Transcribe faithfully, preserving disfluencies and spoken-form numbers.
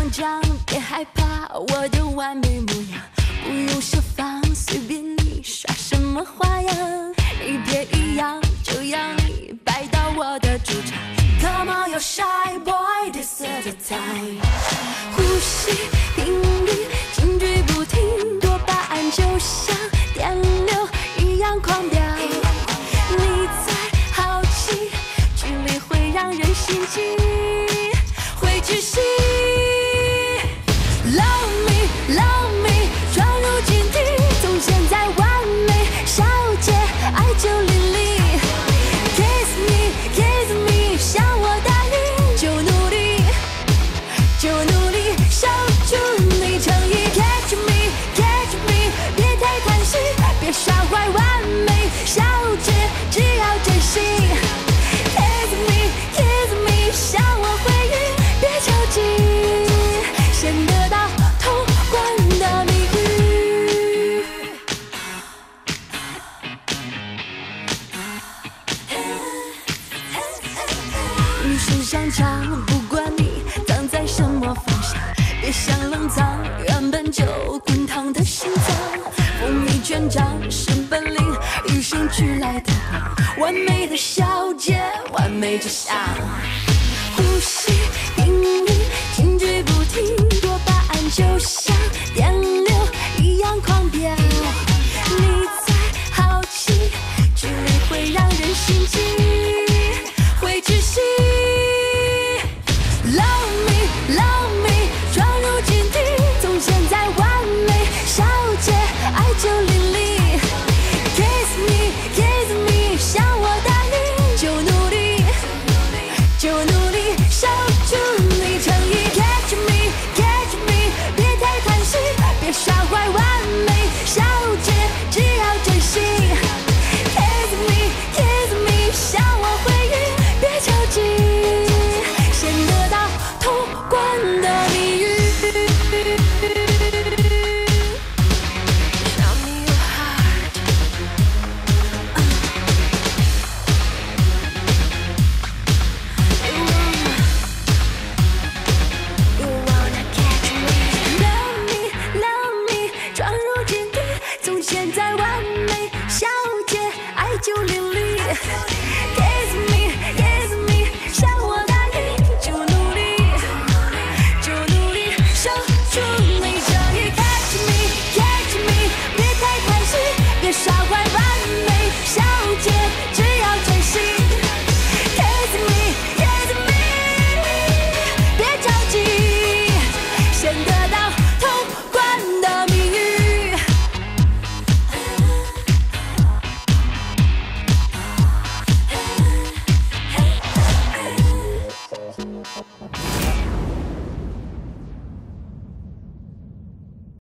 张，别害怕我的完美模样，不用设防，随便你耍什么花样。你别一样，就让你摆到我的主场。Come on, you shy boy, this is the time。呼吸频率紧追不停，多巴胺就像电流一样狂飙。你在好奇，距离会让人心悸，会窒息。Love me, love me， 撞入禁地，从现在完美小姐爱就淋漓。Kiss me, kiss me， 向我大意，就努力，就努力守住你诚意。Catch me, catch me， 别太贪心，别耍坏完美小姐，只要真心。Kiss me, kiss me， 向我回应，别着急，先得到通关的谜语。女生上场，不管你挡在什么方向，别想冷藏原本就滚烫的心脏。风靡全场是本领，与生俱来的完美的小姐，完美就像呼吸频率紧追不停，多巴胺就像电流一样狂飙。你在好奇，距离会让人心悸，会窒息。Love me, love me， 撞入禁地，从现在完美小姐爱就淋漓。Kiss me, kiss me， 向我大意，就努力，就努力守住你诚意。Catch me, catch me， 别太贪心，别耍坏完美小姐，只要真心。Kiss me, kiss me， 向我回应，别着急，先得到通关的谜语。Show me your heart， You wanna, you wanna catch me。 Love me, love me， 撞入禁地，从现在完美小姐爱就淋漓。Kiss me, kiss me， 向我大意，就努力，就努力守住你诚意。Catch me, catch me， 别太贪心，别傻